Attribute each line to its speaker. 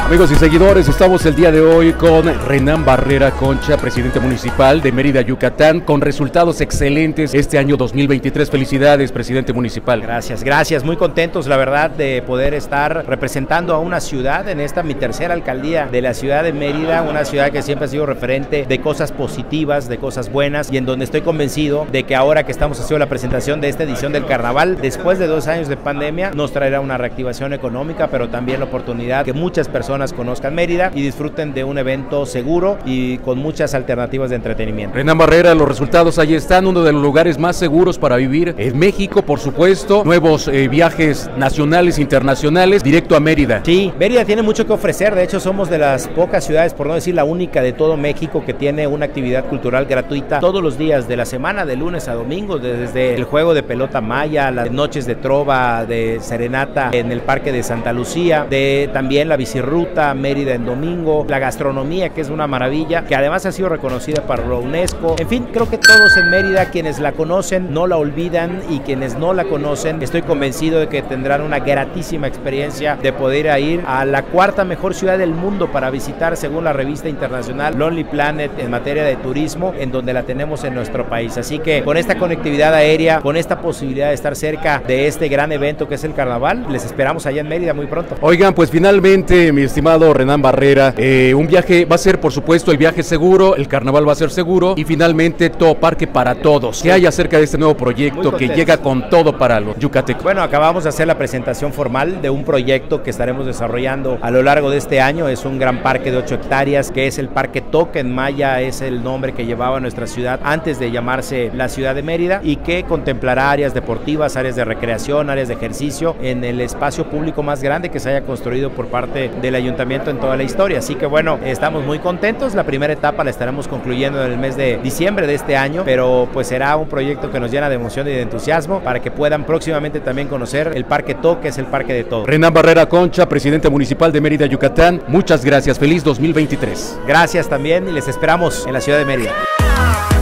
Speaker 1: Amigos y seguidores, estamos el día de hoy con Renán Barrera Concha, presidente municipal de Mérida, Yucatán, con resultados excelentes este año 2023. Felicidades, presidente municipal.
Speaker 2: Gracias, muy contentos, la verdad, de poder estar representando a una ciudad en esta, mi tercera alcaldía de la ciudad de Mérida, una ciudad que siempre ha sido referente de cosas positivas, de cosas buenas, y en donde estoy convencido de que ahora que estamos haciendo la presentación de esta edición del carnaval, después de 2 años de pandemia, nos traerá una reactivación económica, pero también la oportunidad que muchas personas conozcan Mérida y disfruten de un evento seguro y con muchas alternativas de entretenimiento.
Speaker 1: Renán Barrera, los resultados ahí están, uno de los lugares más seguros para vivir en México, por supuesto, nuevos viajes nacionales, internacionales, directo a Mérida.
Speaker 2: Sí, Mérida tiene mucho que ofrecer, de hecho somos de las pocas ciudades, por no decir la única de todo México, que tiene una actividad cultural gratuita todos los días de la semana, de lunes a domingo, desde el juego de pelota maya, las noches de trova, de serenata en el Parque de Santa Lucía, de también la bicirruta Mérida en domingo, la gastronomía, que es una maravilla, que además ha sido reconocida por la UNESCO. En fin, creo que todos en Mérida, quienes la conocen, no la olvidan, y quienes no la conocen, estoy convencido de que tendrán una gratísima experiencia de poder ir a la 4ª mejor ciudad del mundo para visitar, según la revista internacional Lonely Planet, en materia de turismo, en donde la tenemos en nuestro país. Así que con esta conectividad aérea, con esta posibilidad de estar cerca de este gran evento que es el carnaval, les esperamos allá en Mérida muy pronto.
Speaker 1: Oigan, pues finalmente, mi estimado Renán Barrera, un viaje va a ser, por supuesto, el viaje seguro, el carnaval va a ser seguro, y finalmente todo parque para todos. ¿Qué hay acerca de este nuevo proyecto que llega con todo para los yucatecos?
Speaker 2: Bueno, acabamos de hacer la presentación formal de un proyecto que estaremos desarrollando a lo largo de este año. Es un gran parque de 8 hectáreas, que es el Parque Toc, en maya es el nombre que llevaba nuestra ciudad antes de llamarse la ciudad de Mérida, y que contemplará áreas deportivas, áreas de recreación, áreas de ejercicio, en el espacio público más grande que se haya construido por parte del ayuntamiento en toda la historia. Así que bueno, estamos muy contentos. La primera etapa la estaremos concluyendo en el mes de diciembre de este año, pero pues será un proyecto que nos llena de emoción y de entusiasmo para que puedan próximamente también conocer el Parque Toc, que es el parque de todo.
Speaker 1: Renán Barrera Concha, presidente municipal de Mérida, Yucatán, muchas gracias. Feliz 2023.
Speaker 2: Gracias también, y les esperamos en la ciudad de Mérida.